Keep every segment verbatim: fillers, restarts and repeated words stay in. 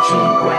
cinque.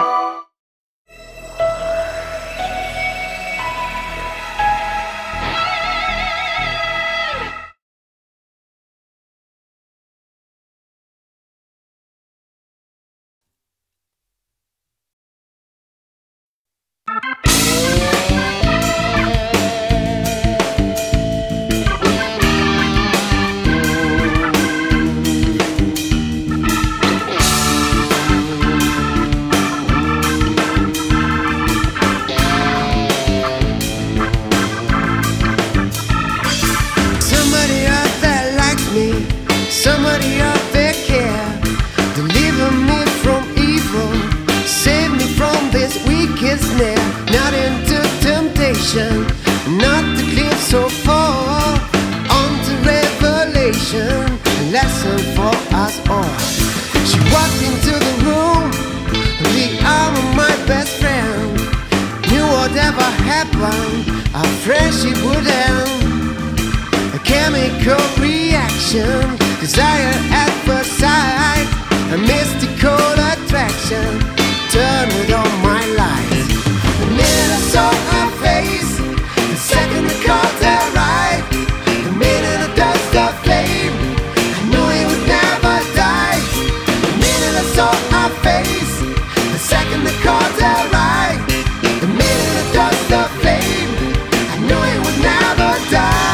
Somebody out there care, deliver me from evil, save me from this wicked snare. Not into temptation, not to clear so far, on to revelation, a lesson for us all. She walked into the room, the arm of my best friend, knew whatever happened, our friendship would end. A chemical reaction, desire at first sight, a mystical attraction, turned with all my light. The minute I saw her face, the second I caught her right, the minute I touched her flame, I knew it would never die. The minute I saw her face, the second I caught her right, the minute I touched her flame, I knew it would never die.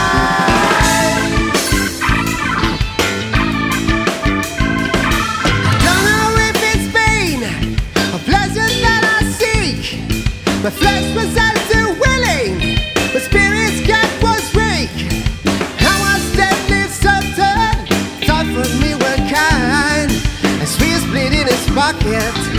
My flesh was all too willing, my spirit's gut was weak. I was deadly certain, thought for me were kind, as we split in his pocket.